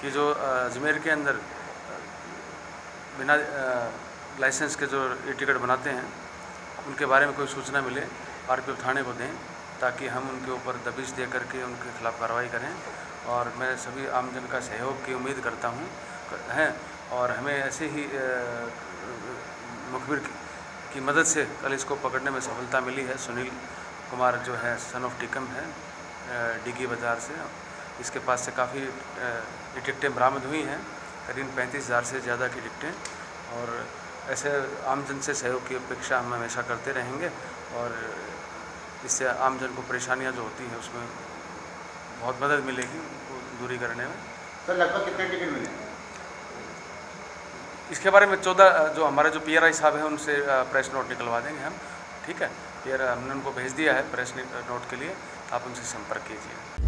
कि जो अजमेर के अंदर बिना लाइसेंस के जो ई टिकट बनाते हैं उनके बारे में कोई सूचना मिले आरपीएफ थाने को दें, ताकि हम उनके ऊपर दबिश दे करके उनके खिलाफ़ कार्रवाई करें। और मैं सभी आमजन का सहयोग की उम्मीद करता हूँ हैं। और हमें ऐसे ही मुखबिर की मदद से कल इसको पकड़ने में सफलता मिली है। सुनील कुमार जो है सन ऑफ टिकम है, डिगी बाज़ार से। इसके पास से काफ़ी टिकटें बरामद हुई हैं, करीब 35,000 से ज़्यादा की टिकटें। और ऐसे आमजन से सहयोग की अपेक्षा हम हमेशा करते रहेंगे और इससे आमजन को परेशानियां जो होती हैं उसमें बहुत मदद मिलेगी उनको दूरी करने में। सर लगभग कितने टिकट मिले? इसके बारे में 14 जो हमारे जो पीआरआई साहब हैं उनसे प्रेस नोट निकलवा देंगे हम। ठीक है, हमने उनको भेज दिया है प्रेस नोट के लिए, आप उनसे संपर्क कीजिए।